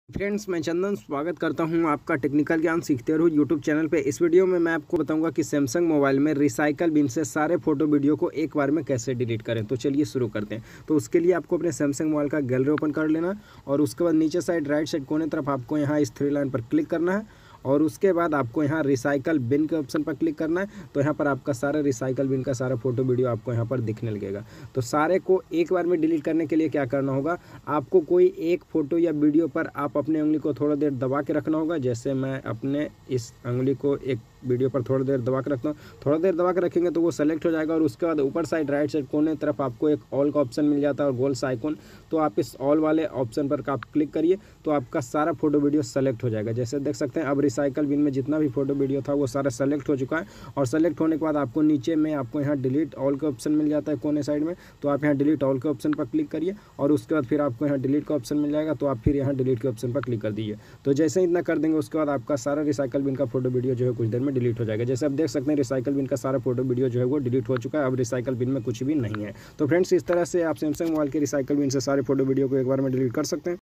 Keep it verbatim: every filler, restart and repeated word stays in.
Friends, मैं चंदन स्वागत करता हूं आपका टेक्निकल ज्ञान सीखते रहो यूट्यूब चैनल पे। इस वीडियो में मैं आपको बताऊंगा कि सैमसंग मोबाइल में रिसाइकल बिन से सारे फोटो वीडियो को एक बार में कैसे डिलीट करें। तो चलिए शुरू करते हैं। तो उसके लिए आपको अपने सैमसंग मोबाइल का गैलरी ओपन कर लेना और उसके बाद नीचे साइड राइट साइड कोने तरफ आपको यहाँ इस थ्री लाइन पर क्लिक करना है और उसके बाद आपको यहाँ रिसाइकल बिन के ऑप्शन पर क्लिक करना है। तो यहाँ पर आपका सारा रिसाइकल बिन का सारा फोटो वीडियो आपको यहाँ पर दिखने लगेगा। तो सारे को एक बार में डिलीट करने के लिए क्या करना होगा, आपको कोई एक फ़ोटो या वीडियो पर आप अपने उंगली को थोड़ा देर दबा के रखना होगा। जैसे मैं अपने इस उंगली को एक वीडियो पर थोड़ा देर दबा के रखता हूँ। थोड़ा देर दबा के रखेंगे तो वो सेलेक्ट हो जाएगा और उसके बाद ऊपर साइड राइट साइड कोने तरफ आपको एक ऑल का ऑप्शन मिल जाता है और गोल सा आइकन। तो आप इस ऑल वाले ऑप्शन पर आप क्लिक करिए तो आपका सारा फोटो वीडियो सेलेक्ट हो जाएगा। जैसे देख सकते हैं अब रिसाइकल बिन में जितना भी फोटो वीडियो था वो सारा सेलेक्ट हो चुका है। और सेलेक्ट होने के बाद आपको नीचे में आपको यहाँ डिलीट ऑल का ऑप्शन मिल जाता है कोने साइड में। तो आप यहाँ डिलीट ऑल के ऑप्शन पर क्लिक करिए और उसके बाद फिर आपको यहाँ डिलीट का ऑप्शन मिल जाएगा। तो आप फिर यहाँ डिलीट के ऑप्शन पर क्लिक कर दीजिए। तो जैसे ही इतना कर देंगे उसके बाद आपका सारा रिसाइकल बिन का फोटो वीडियो जो है कुछ देर में डिलीट हो जाएगा। जैसे आप देख सकते हैं रिसाइकल बिन का सारा फोटो वीडियो जो है वो डिलीट हो चुका है। अब रिसाइकल बिन में कुछ भी नहीं है। तो फ्रेंड्स, इस तरह से आप सैमसंग मोबाइल के रिसाइकल बिन से सारे फोटो वीडियो को एक बार में डिलीट कर सकते हैं।